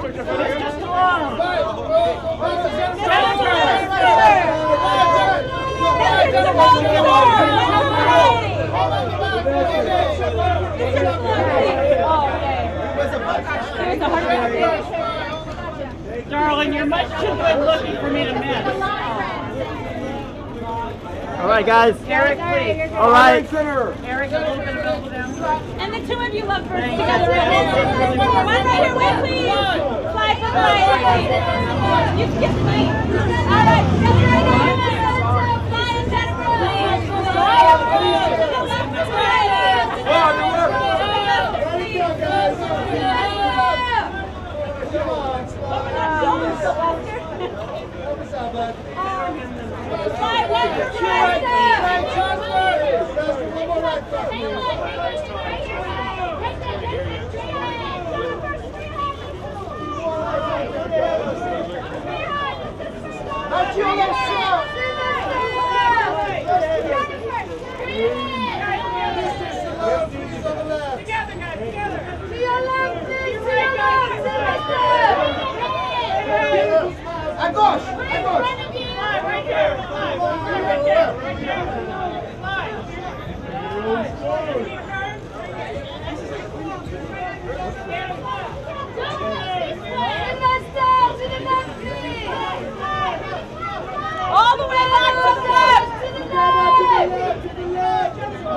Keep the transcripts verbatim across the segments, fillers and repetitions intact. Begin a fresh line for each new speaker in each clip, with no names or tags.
Sylvester Stallone! Darling, you're much too good looking for me to miss.
All right, guys.
Eric, please.
All right.
Eric, a little bit of elbow down.
And the two of you love birds together. One right here, wait, please. Fly for fly, please. You skip me. All right, together right here. Fly and Jennifer, please. Fly up, please. To the left, to the right. Open up shoulders, Sylvester. Fly left to right.
Agos! Agos!
Right here! Right here! Right here!
All the way back to the left! To the left!
To the left!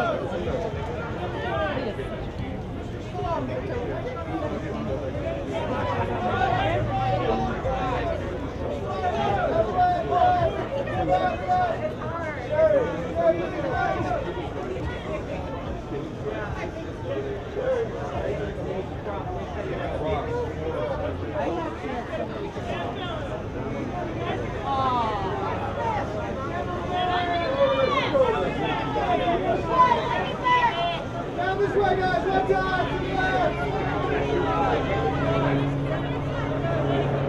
Down this way, guys. One time. To the left.